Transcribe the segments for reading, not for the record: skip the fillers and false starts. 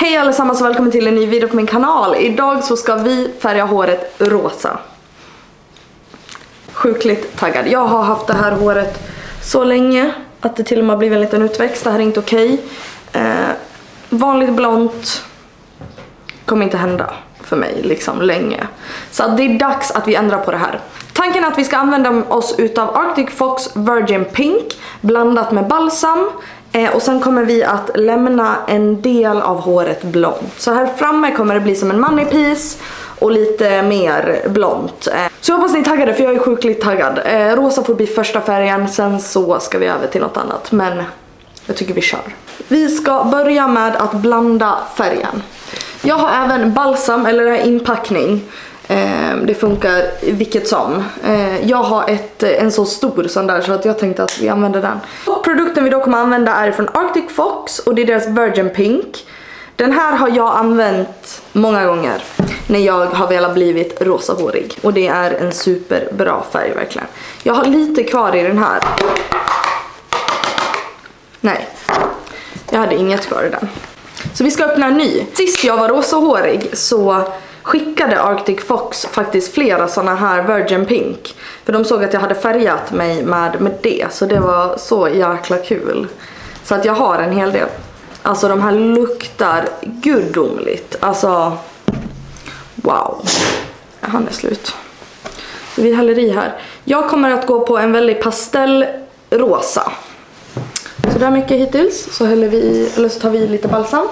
Hej allesammans och välkommen till en ny video på min kanal. Idag så ska vi färga håret rosa. Sjukligt taggad. Jag har haft det här håret så länge att det till och med har blivit en liten utväxt. Det här är inte okej. Vanligt blont kommer inte hända för mig liksom länge. Så det är dags att vi ändrar på det här. Tanken är att vi ska använda oss utav Arctic Fox Virgin Pink blandat med balsam. Och sen kommer vi att lämna en del av håret blont. Så här framme kommer det bli som en moneypiece och lite mer blont. Så jag hoppas ni är taggade, för jag är sjukligt taggad. Rosa får bli första färgen, sen så ska vi över till något annat. Men jag tycker vi kör. Vi ska börja med att blanda färgen. Jag har även balsam eller inpackning. Det funkar vilket som. Jag har en så stor sån där, så att jag tänkte att vi använder den. Och produkten vi då kommer använda är från Arctic Fox och det är deras Virgin Pink. Den här har jag använt många gånger när jag har velat blivit rosahårig. Och det är en superbra färg verkligen. Jag har lite kvar i den här. Nej, jag hade inget kvar i den. Så vi ska öppna en ny. Sist jag var rosahårig så skickade Arctic Fox faktiskt flera såna här Virgin Pink. För de såg att jag hade färgat mig med det. Så det var så jäkla kul. Så att jag har en hel del. Alltså de här luktar gudomligt. Alltså, wow. Han är slut. Så vi häller i här. Jag kommer att gå på en väldigt pastellrosa. Så där mycket hittills. Så häller vi i, eller så tar vi i lite balsam.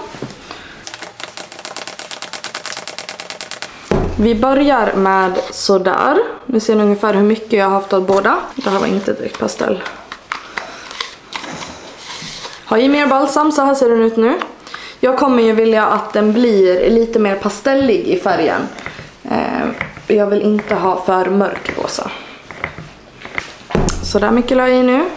Vi börjar med sådär. Ni ser ungefär hur mycket jag har haft av båda. Det här var inte direkt pastell. Har i mer balsam, så här ser den ut nu. Jag kommer ju vilja att den blir lite mer pastellig i färgen. Jag vill inte ha för mörk rosa. Så där mycket la jag i nu.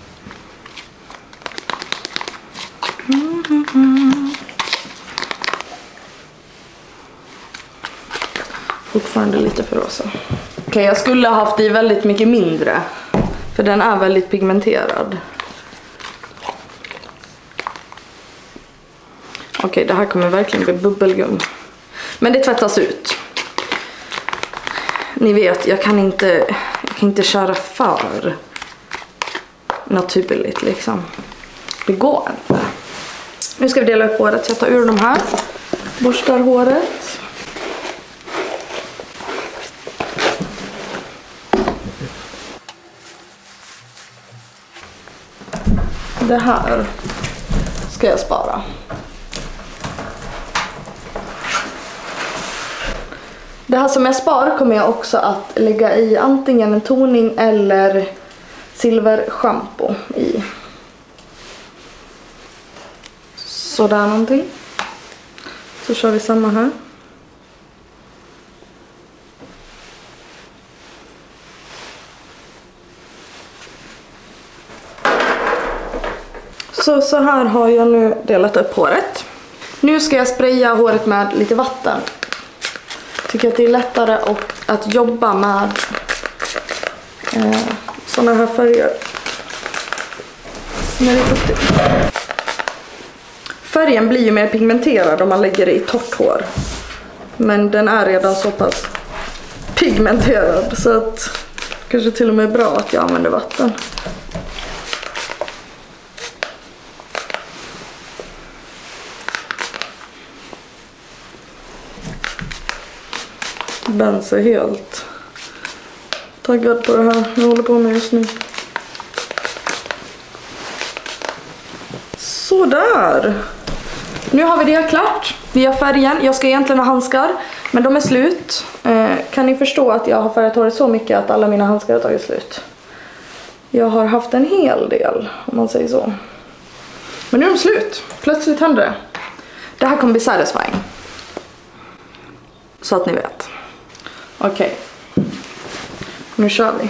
Fortfarande lite för rosa. Okej, jag skulle ha haft i väldigt mycket mindre. För den är väldigt pigmenterad. Okej, det här kommer verkligen bli bubbelgum. Men det tvättas ut. Ni vet, jag kan inte köra för naturligt liksom. Det går inte. Nu ska vi dela upp håret. Så jag tar ur de här. Borstar håret. Det här ska jag spara. Det här som jag spar kommer jag också att lägga i antingen en toning eller silverschampo i. Sådär någonting. Så kör vi samma här. Så här har jag nu delat upp håret. Nu ska jag spraya håret med lite vatten. Tycker att det är lättare att jobba med såna här färger. När det är fuktigt. Färgen blir ju mer pigmenterad om man lägger det i torrt hår. Men den är redan så pass pigmenterad så att kanske till och med är bra att jag använder vatten. Bens är helt taggad på det här jag håller på med just nu. Sådär. Nu har vi det klart. Vi har färgen. Jag ska egentligen ha handskar, men de är slut. Kan ni förstå att jag har färgat håret så mycket att alla mina handskar har tagit slut? Jag har haft en hel del, om man säger så. Men nu är de slut. Plötsligt händer det. Det här kommer bli satisfying. Så att ni vet. Okej. Nu kör vi.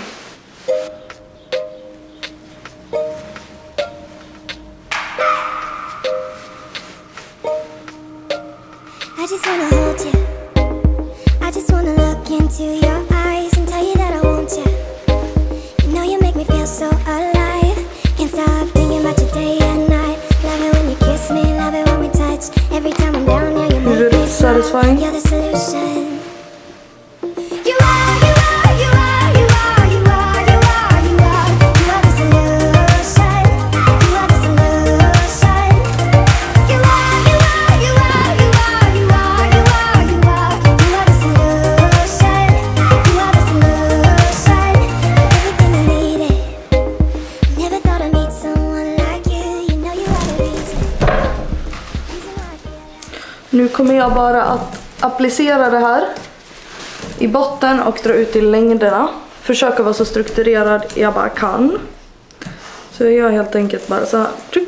I just wanna hold you. I just wanna look into your eyes and tell you that I want you. You know you make me feel so alive. Can't stop thinking about you day and night. Love it when you kiss me, love it when we touch. Every time I'm I'm down, yeah, you make me smile. Satisfying. You're the solution. You are, you are, you are, you are, you are, you are, you are. You are the solution. You are the solution. You are, you are, you are, you are, you are, you are, you are. You are the solution. You are the solution. Everything I needed. Never thought I'd meet someone like you. You know you are the reason. Reason why I feel. Nu kommer jag bara att applicera det här i botten och dra ut i längderna. Försöka vara så strukturerad jag bara kan. Så jag gör helt enkelt bara så här. Tryck.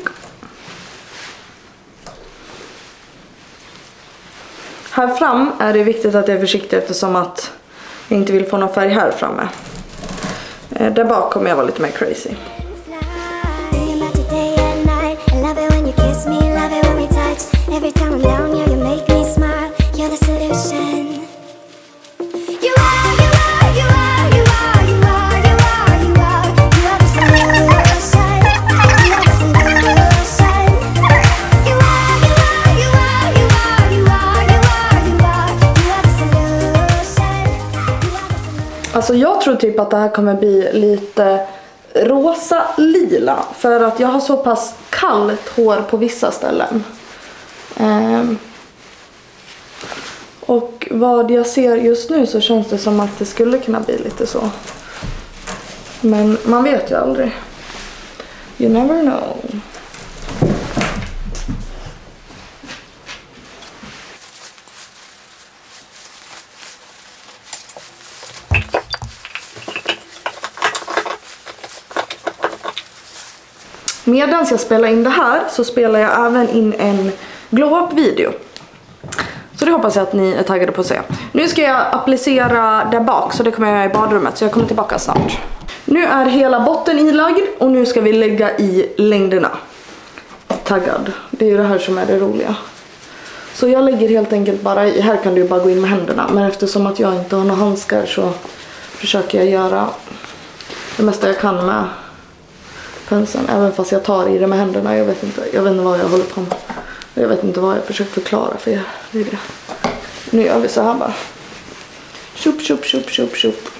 Här fram är det viktigt att jag är försiktig eftersom att jag inte vill få någon färg här framme. Där bak kommer jag vara lite mer crazy. Thinking about your day and night. I love it when you kiss me, love it when we touch. Every time I'm down, yeah, you make me smile. You're the solution. You are, you are, you are, you are, you are, you are, you are. You are the solution. You are the solution. You are, you are, you are, you are, you are, you are, you are. You are the solution. You are the solution. Alltså jag tror typ att det här kommer bli lite rosa-lila. För att jag har så pass kallt hår på vissa ställen. Och vad jag ser just nu så känns det som att det skulle kunna bli lite så. Men man vet ju aldrig. You never know. Medan jag spelar in det här så spelar jag även in en glow up video. Så det hoppas jag att ni är taggade på att se. Nu ska jag applicera där bak så det kommer jag göra i badrummet så jag kommer tillbaka snart. Nu är hela botten ilagd och nu ska vi lägga i längderna. Taggad. Det är ju det här som är det roliga. Så jag lägger helt enkelt bara i. Här kan du bara gå in med händerna. Men eftersom att jag inte har några handskar så försöker jag göra det mesta jag kan med penseln. Även fast jag tar i det med händerna. Jag vet inte vad jag håller på med. Jag vet inte vad jag försöker förklara för er. Det är det. Nu gör vi så här bara. Tjup, tjup, tjup, tjup, tjup.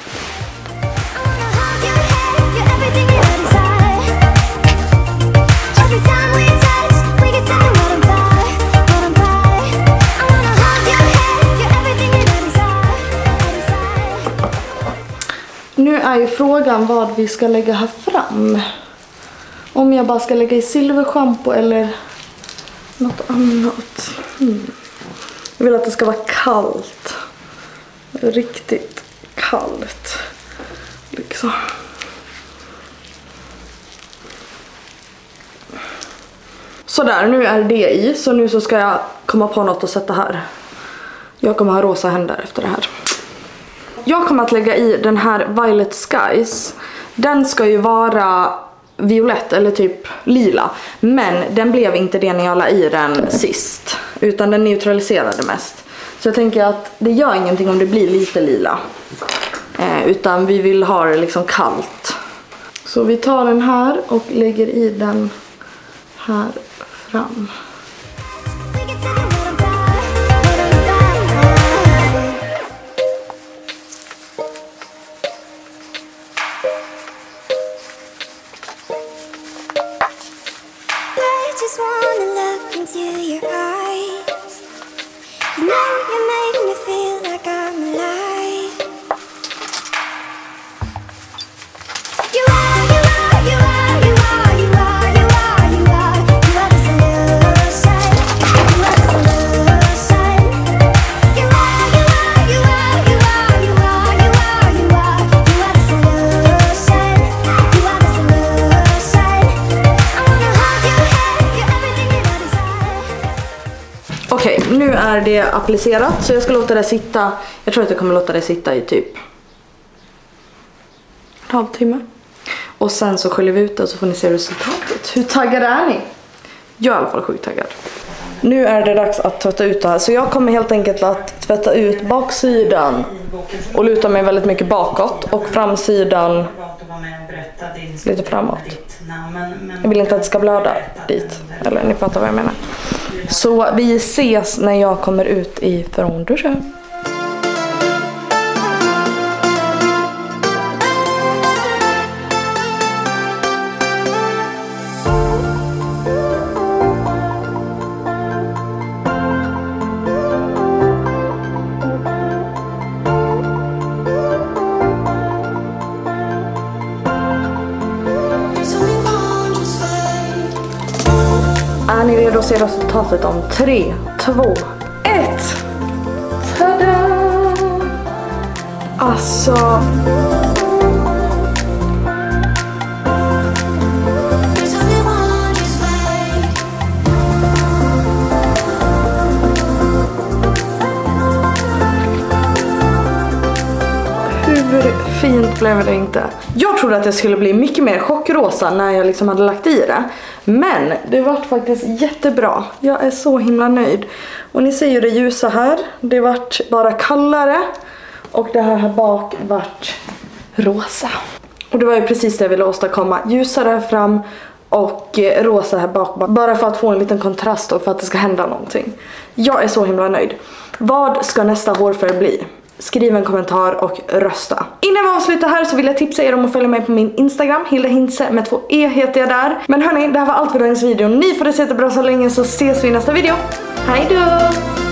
Nu är ju frågan vad vi ska lägga här fram. Om jag bara ska lägga i silverschampo eller något annat. Jag vill att det ska vara kallt. Riktigt kallt. Liksom. Sådär, nu är det i. Så nu så ska jag komma på något att sätta här. Jag kommer ha rosa händer efter det här. Jag kommer att lägga i den här Violet Skies. Den ska ju vara violett eller typ lila. Men den blev inte det när jag la i den sist. Utan den neutraliserade mest. Så jag tänker att det gör ingenting om det blir lite lila. Utan vi vill ha det liksom kallt. Så vi tar den här och lägger i den här fram. Just wanna look into your eyes. You know you make me feel like I'm alive. You are, you are, you are, you are, you are, you are, you are. You are the solution. You are the solution. You are, you are, you are, you are, you are, you are, you are. You are the solution. You are the solution. I wanna hold your hand. You're everything that I desire. Okej, nu är det applicerat så jag ska låta det sitta. Jag tror att jag kommer låta det sitta i typ en halvtimme. Och sen så sköljer vi ut det och så får ni se resultatet. Hur taggade är ni? Jag är i alla fall sjukt taggad. Nu är det dags att tvätta ut det här. Så jag kommer helt enkelt att tvätta ut baksidan och luta mig väldigt mycket bakåt. Och framsidan lite framåt. Jag vill inte att det ska blöda dit. Eller ni fattar vad jag menar. Så vi ses när jag kommer ut ifrån duschen. Är ni redo att se resultatet om 3, 2, 1? Tada! Alltså... Hur fint blev det inte? Jag trodde att det skulle bli mycket mer chockrosa när jag liksom hade lagt i det. Men det vart faktiskt jättebra. Jag är så himla nöjd. Och ni ser ju det ljusa här. Det vart bara kallare. Och det här bak vart rosa. Och det var ju precis det jag ville åstadkomma. Ljusare här fram och rosa här bak. Bara för att få en liten kontrast och för att det ska hända någonting. Jag är så himla nöjd. Vad ska nästa hårfärg bli? Skriv en kommentar och rösta. Innan vi avslutar här så vill jag tipsa er om att följa mig på min Instagram. Hilda Hintze med 2 E heter jag där. Men hörni, det här var allt för dagens video. Ni får det se bra så länge, så ses vi i nästa video. Hej då!